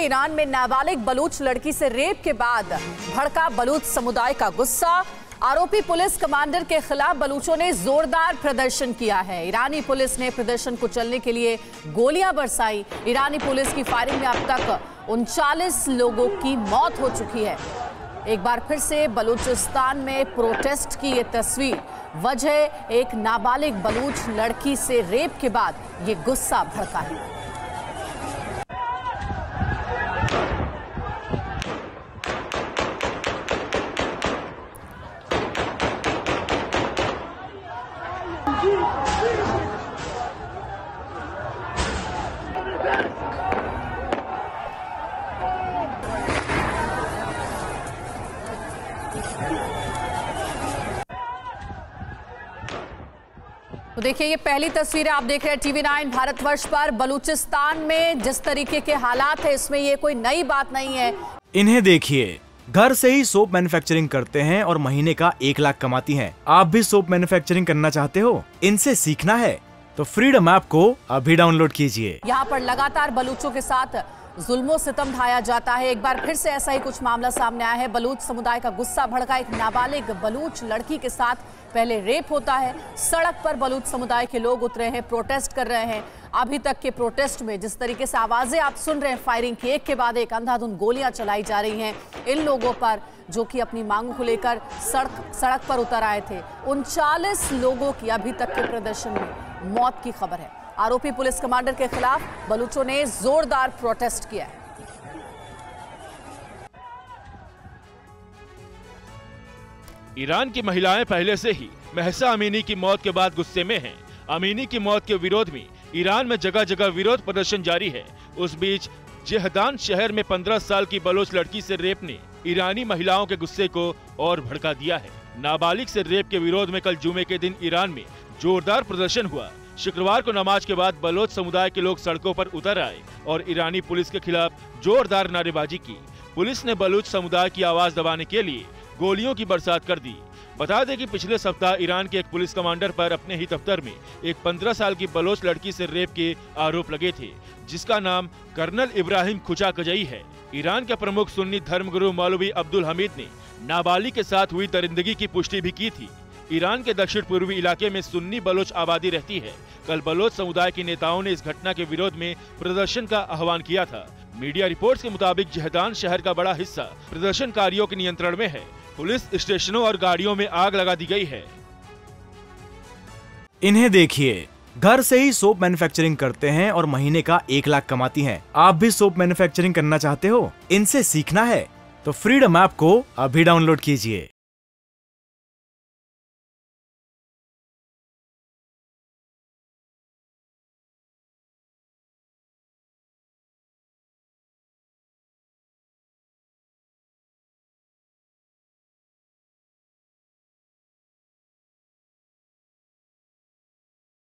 Iran में नाबालिग बलूच लड़की से रेप के बाद भड़का बलूच समुदाय का गुस्सा। आरोपी पुलिस कमांडर के खिलाफ बलूचों ने जोरदार प्रदर्शन किया है। ईरानी पुलिस ने प्रदर्शन को चलने के लिए गोलियां बरसाई। ईरानी पुलिस की फायरिंग में अब तक 39 लोगों की मौत हो चुकी है। एक बार फिर से बलूचिस्तान में प्रोटेस्ट की ये तस्वीर, वजह एक नाबालिग बलूच लड़की से रेप के बाद ये गुस्सा भड़का है। तो देखिए, ये पहली तस्वीर है, आप देख रहे हैं TV9 भारतवर्ष पर। बलूचिस्तान में जिस तरीके के हालात है, इसमें ये कोई नई बात नहीं है। इन्हें देखिए, घर से ही सोप मैन्युफैक्चरिंग करते हैं और महीने का 1 लाख कमाती हैं। आप भी सोप मैन्युफैक्चरिंग करना चाहते हो? इनसे सीखना है तो फ्रीडम ऐप को अभी डाउनलोड कीजिए। यहाँ पर लगातार बलूचों के साथ जुल्मो सितम ढाया जाता है। एक बार फिर से ऐसा ही कुछ मामला सामने आया है। बलूच समुदाय का गुस्सा भड़का। एक नाबालिग बलूच लड़की के साथ पहले रेप होता है। सड़क पर बलूच समुदाय के लोग उतरे हैं, प्रोटेस्ट कर रहे हैं। अभी तक के प्रोटेस्ट में जिस तरीके से आवाजें आप सुन रहे हैं, फायरिंग की, एक के बाद एक अंधाधुंध गोलियां चलाई जा रही हैं इन लोगों पर जो कि अपनी मांगों को लेकर सड़क पर उतर आए थे। 39 लोगों की अभी तक के प्रदर्शन में मौत की खबर है। आरोपी पुलिस कमांडर के खिलाफ बलूचों ने जोरदार प्रोटेस्ट किया है। ईरान की महिलाएं पहले से ही महसा अमीनी की मौत के बाद गुस्से में हैं। अमीनी की मौत के विरोध में ईरान में जगह जगह विरोध प्रदर्शन जारी है। उस बीच जेहदान शहर में 15 साल की बलोच लड़की से रेप ने ईरानी महिलाओं के गुस्से को और भड़का दिया है। नाबालिग से रेप के विरोध में कल जुमे के दिन ईरान में जोरदार प्रदर्शन हुआ। शुक्रवार को नमाज के बाद बलोच समुदाय के लोग सड़कों पर उतर आए और ईरानी पुलिस के खिलाफ जोरदार नारेबाजी की। पुलिस ने बलूच समुदाय की आवाज दबाने के लिए गोलियों की बरसात कर दी। बता दें कि पिछले सप्ताह ईरान के एक पुलिस कमांडर पर अपने ही दफ्तर में एक 15 साल की बलोच लड़की से रेप के आरोप लगे थे, जिसका नाम कर्नल इब्राहिम खुचाकजई है। ईरान के प्रमुख सुन्नी धर्मगुरु मौलवी अब्दुल हमीद ने नाबालिग के साथ हुई दरिंदगी की पुष्टि भी की थी। ईरान के दक्षिण पूर्वी इलाके में सुन्नी बलोच आबादी रहती है। कल बलोच समुदाय के नेताओं ने इस घटना के विरोध में प्रदर्शन का आह्वान किया था। मीडिया रिपोर्ट्स के मुताबिक जेहदान शहर का बड़ा हिस्सा प्रदर्शनकारियों के नियंत्रण में है। पुलिस स्टेशनों और गाड़ियों में आग लगा दी गई है। इन्हें देखिए, घर से ही सोप मैन्युफैक्चरिंग करते हैं और महीने का 1 लाख कमाती हैं। आप भी सोप मैन्युफैक्चरिंग करना चाहते हो? इनसे सीखना है तो फ्रीडम ऐप को अभी डाउनलोड कीजिए।